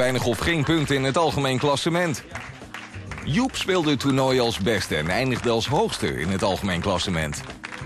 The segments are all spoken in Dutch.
weinig of geen punten in het algemeen klassement. Joep speelde het toernooi als beste en eindigde als hoogste in het algemeen klassement.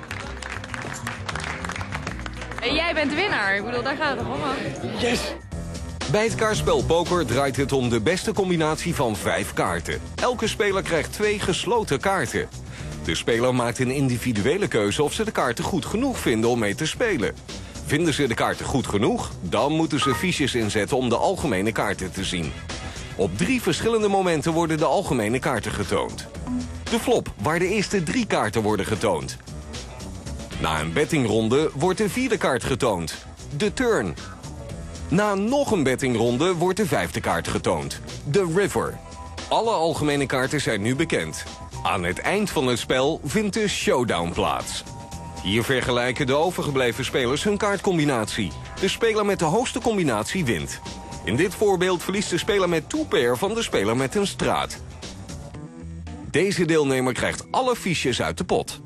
En jij bent de winnaar. Ik bedoel, daar gaat het om. Yes! Bij het kaartspel poker draait het om de beste combinatie van 5 kaarten. Elke speler krijgt 2 gesloten kaarten. De speler maakt een individuele keuze of ze de kaarten goed genoeg vinden om mee te spelen. Vinden ze de kaarten goed genoeg, dan moeten ze fiches inzetten om de algemene kaarten te zien. Op 3 verschillende momenten worden de algemene kaarten getoond. De flop, waar de eerste 3 kaarten worden getoond. Na een bettingronde wordt de 4e kaart getoond. De turn. Na nog een bettingronde wordt de 5e kaart getoond. De river. Alle algemene kaarten zijn nu bekend. Aan het eind van het spel vindt de showdown plaats. Hier vergelijken de overgebleven spelers hun kaartcombinatie. De speler met de hoogste combinatie wint. In dit voorbeeld verliest de speler met two-pair van de speler met een straat. Deze deelnemer krijgt alle fiches uit de pot.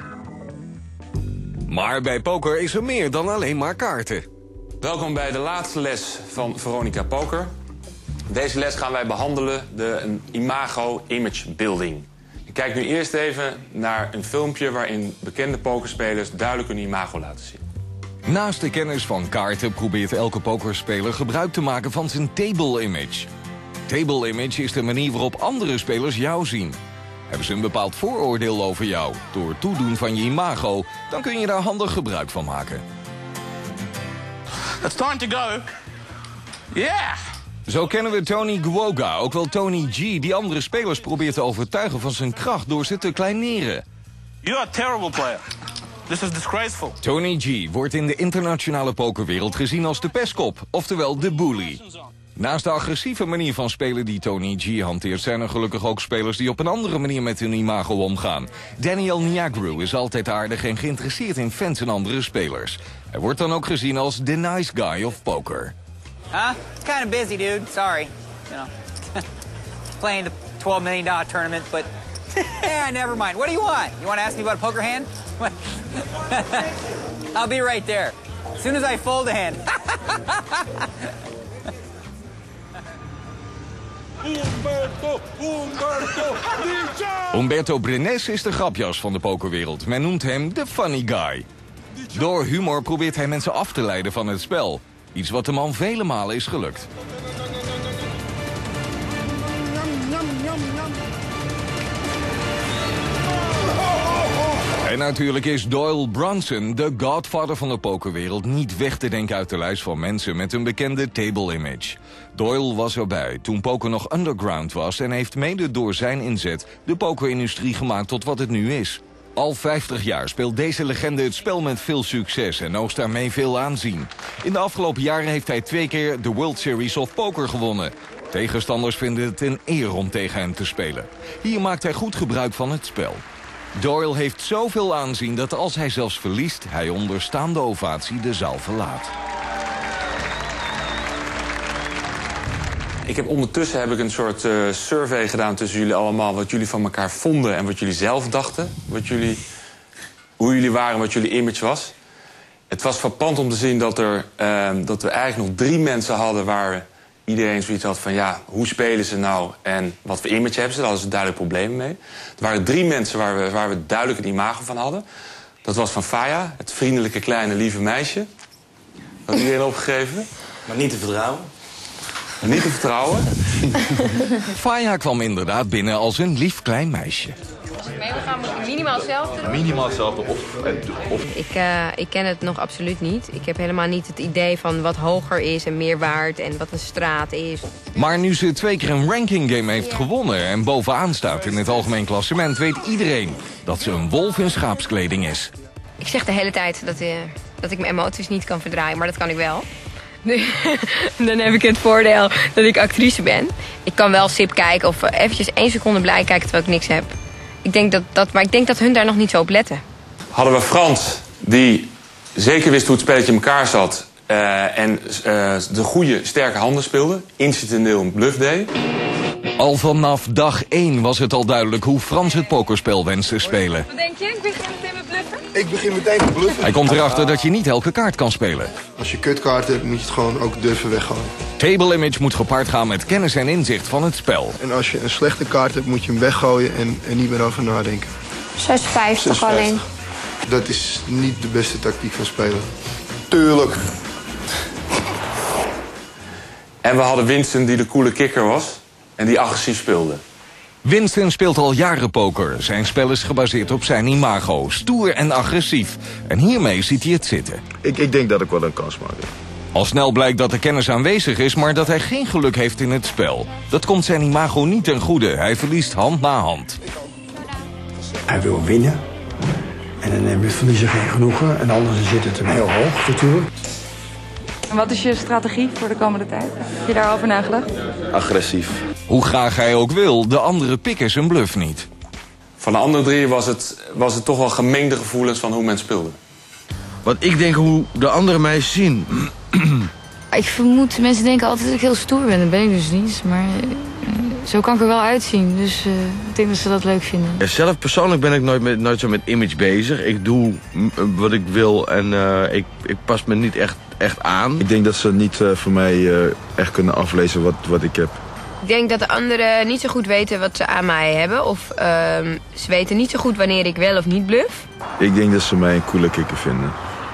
Maar bij poker is er meer dan alleen maar kaarten. Welkom bij de laatste les van Veronica Poker. Deze les gaan wij behandelen de imago image building. Ik kijk nu eerst even naar een filmpje waarin bekende pokerspelers duidelijk hun imago laten zien. Naast de kennis van kaarten probeert elke pokerspeler gebruik te maken van zijn table image. Table image is de manier waarop andere spelers jou zien. Hebben ze een bepaald vooroordeel over jou? Door het toedoen van je imago, dan kun je daar handig gebruik van maken. It's time to go. Yeah! Zo kennen we Tony Guoga, ook wel Tony G, die andere spelers probeert te overtuigen van zijn kracht door ze te kleineren. You're a terrible player. This is disgraceful. Tony G wordt in de internationale pokerwereld gezien als de pestkop, oftewel de bully. Naast de agressieve manier van spelen die Tony G hanteert, zijn er gelukkig ook spelers die op een andere manier met hun imago omgaan. Daniel Niagru is altijd aardig en geïnteresseerd in fans en andere spelers. Hij wordt dan ook gezien als the nice guy of poker. It's kind of busy, dude. Sorry. You know, playing the $12 million tournament, but yeah, never mind. What do you want? You want to ask me about a poker hand? I'll be right there. As soon as I fold a hand. Umberto Brenes is de grapjas van de pokerwereld. Men noemt hem de funny guy. Door humor probeert hij mensen af te leiden van het spel. Iets wat de man vele malen is gelukt. En natuurlijk is Doyle Brunson, de godfather van de pokerwereld, niet weg te denken uit de lijst van mensen met een bekende table image. Doyle was erbij toen poker nog underground was en heeft mede door zijn inzet de pokerindustrie gemaakt tot wat het nu is. Al 50 jaar speelt deze legende het spel met veel succes en oogst daarmee veel aanzien. In de afgelopen jaren heeft hij 2 keer de World Series of Poker gewonnen. Tegenstanders vinden het een eer om tegen hem te spelen. Hier maakt hij goed gebruik van het spel. Doyle heeft zoveel aanzien dat als hij zelfs verliest, hij onder staande ovatie de zaal verlaat. Ondertussen heb ik een soort survey gedaan tussen jullie allemaal, wat jullie van elkaar vonden en wat jullie zelf dachten. Hoe jullie waren, wat jullie image was. Het was frappant om te zien dat we eigenlijk nog 3 mensen hadden waar iedereen zoiets had van ja, hoe spelen ze nou en wat voor image hebben ze? Daar hadden ze duidelijk problemen mee. Er waren 3 mensen waar we duidelijk een imago van hadden. Dat was van Faya, het vriendelijke, kleine, lieve meisje. Dat had iedereen opgegeven. Maar niet te vertrouwen. Niet te vertrouwen. Faya kwam inderdaad binnen als een lief klein meisje. Nee, we gaan minimaal hetzelfde doen. Minimaal hetzelfde of... Ik ken het nog absoluut niet. Ik heb helemaal niet het idee van wat hoger is en meer waard en wat een straat is. Maar nu ze 2 keer een ranking game heeft gewonnen en bovenaan staat in het algemeen klassement, weet iedereen dat ze een wolf in schaapskleding is. Ik zeg de hele tijd dat ik mijn emoties niet kan verdraaien, maar dat kan ik wel. Dan heb ik het voordeel dat ik actrice ben. Ik kan wel sip kijken of eventjes 1 seconde blij kijken terwijl ik niks heb. Maar ik denk dat hun daar nog niet zo op letten. Hadden we Frans, die zeker wist hoe het spelletje in elkaar zat en de goede, sterke handen speelde, institutioneel een bluff deed. Al vanaf dag 1 was het al duidelijk hoe Frans het pokerspel wenst te spelen. Wat denk je? Ik begin meteen met bluffen? Ik begin meteen met bluffen. Hij komt erachter dat je niet elke kaart kan spelen. Als je kutkaart hebt, moet je het gewoon ook durven weggooien. Table image moet gepaard gaan met kennis en inzicht van het spel. En als je een slechte kaart hebt, moet je hem weggooien en niet meer over nadenken. 56 alleen. Dat is niet de beste tactiek van spelen. Tuurlijk. En we hadden Winston die de coole kikker was en die agressief speelde. Winston speelt al jaren poker. Zijn spel is gebaseerd op zijn imago. Stoer en agressief. En hiermee ziet hij het zitten. Ik denk dat ik wel een kans maak. Al snel blijkt dat de kennis aanwezig is, maar dat hij geen geluk heeft in het spel. Dat komt zijn imago niet ten goede. Hij verliest hand na hand. Hij wil winnen. En dan neemt het verliezen geen genoegen. En anders zit het hem heel hoog natuurlijk. En wat is je strategie voor de komende tijd? Heb je daarover nagedacht? Agressief. Hoe graag hij ook wil, de andere pikken zijn bluff niet. Van de andere drie was het toch wel gemengde gevoelens van hoe men speelde. Wat ik denk hoe de anderen mij zien. Ik vermoed, mensen denken altijd dat ik heel stoer ben. Dat ben ik dus niet. Maar zo kan ik er wel uitzien. Dus ik denk dat ze dat leuk vinden. Ja, zelf persoonlijk ben ik nooit zo met image bezig. Ik doe wat ik wil en ik pas me niet echt aan. Ik denk dat ze niet voor mij echt kunnen aflezen wat ik heb. Ik denk dat de anderen niet zo goed weten wat ze aan mij hebben. Of ze weten niet zo goed wanneer ik wel of niet bluff. Ik denk dat ze mij een coole kikker vinden.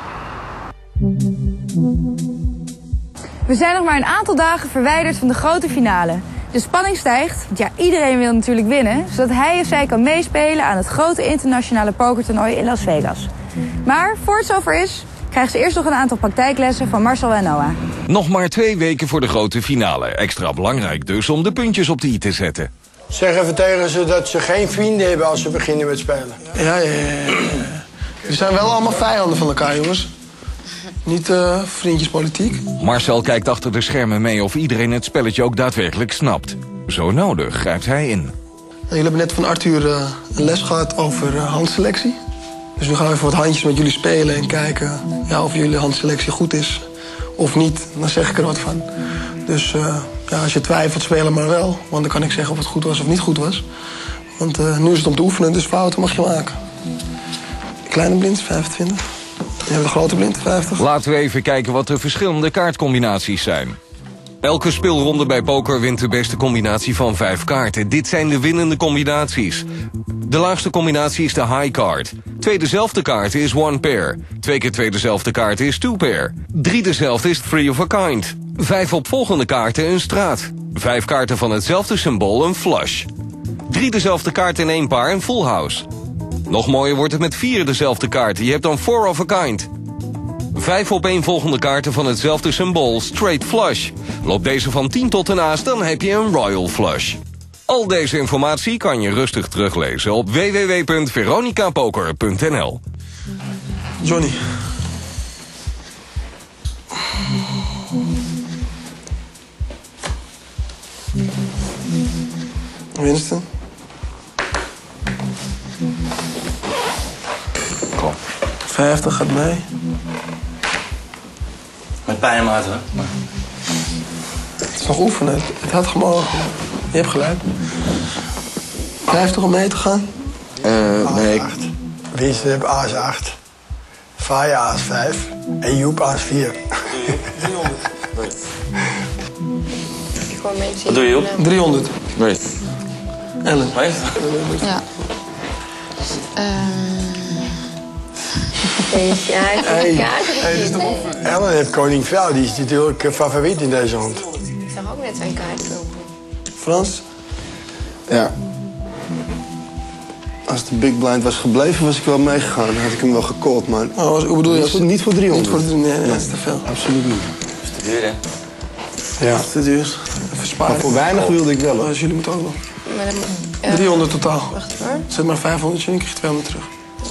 We zijn nog maar een aantal dagen verwijderd van de grote finale. De spanning stijgt, want ja, iedereen wil natuurlijk winnen, zodat hij of zij kan meespelen aan het grote internationale pokertoernooi in Las Vegas. Maar voor het zover is, krijgen ze eerst nog een aantal praktijklessen van Marcel en Noah. Nog maar 2 weken voor de grote finale. Extra belangrijk dus om de puntjes op de i te zetten. Zeg even tegen ze dat ze geen vrienden hebben als ze beginnen met spelen. Ja. We zijn wel allemaal vijanden van elkaar, jongens. Niet vriendjespolitiek. Marcel kijkt achter de schermen mee of iedereen het spelletje ook daadwerkelijk snapt. Zo nodig grijpt hij in. Jullie hebben net van Arthur een les gehad over handselectie. Dus nu gaan we even wat handjes met jullie spelen en kijken of jullie handselectie goed is of niet. Dan zeg ik er wat van. Dus als je twijfelt, speel maar wel. Want dan kan ik zeggen of het goed was of niet goed was. Want nu is het om te oefenen, dus fouten mag je maken. De kleine blind, 25. Je hebt de grote blind, 50. Laten we even kijken wat de verschillende kaartcombinaties zijn. Elke speelronde bij poker wint de beste combinatie van 5 kaarten. Dit zijn de winnende combinaties. De laagste combinatie is de high card. 2 dezelfde kaarten is 1 pair. 2 keer 2 dezelfde kaarten is 2 pair. 3 dezelfde is 3 of a kind. 5 opvolgende kaarten een straat. 5 kaarten van hetzelfde symbool een flush. 3 dezelfde kaarten in 1 paar een full house. Nog mooier wordt het met 4 dezelfde kaarten. Je hebt dan 4 of a kind. 5 opeenvolgende kaarten van hetzelfde symbool, straight flush. Loop deze van 10 tot een aas, dan heb je een royal flush. Al deze informatie kan je rustig teruglezen op www.veronicapoker.nl. Johnny. Winston. Kom. 50 gaat mee. Met pijn in mijn hart, hè? Het is nog oefenen. Het had gemogen. Je hebt gelijk. 50 om mee te gaan? Nee, ik... Winston heeft aas 8. Faya aas 5. En Joep aas 4. Wat doe je, Joep? 300. Nee. Ellen. Nee? Ja. Ellen heeft koning Vel. Die is natuurlijk favoriet in deze hand. Ik zag ook net zijn kaart lopen. Frans? Ja. Als de big blind was gebleven, was ik wel meegegaan. Dan had ik hem wel gecallt, maar... Oh, hoe bedoel je? Niet voor 300. Niet voor nee, dat is te veel. Absoluut niet. Dat is te duur, hè? Ja. Dat is te duur. Even sparen. Maar voor weinig wilde ik wel, hoor. Dus jullie moeten ook nog. Maar dan, 300 totaal. Wacht hoor. Zet maar 500 en dan krijg je 200 terug.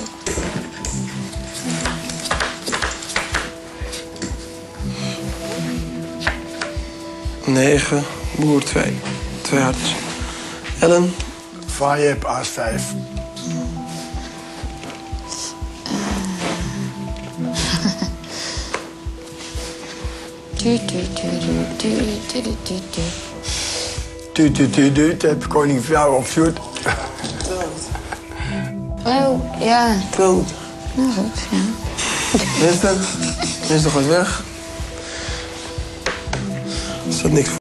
...9, boer 2. 2 hartjes. Ellen? Faya heeft aas 5. Tuut, heb koning Vel op shoot. Oh, ja. 200. Nou goed, ja. Winston gaat weg. is dat niks voor.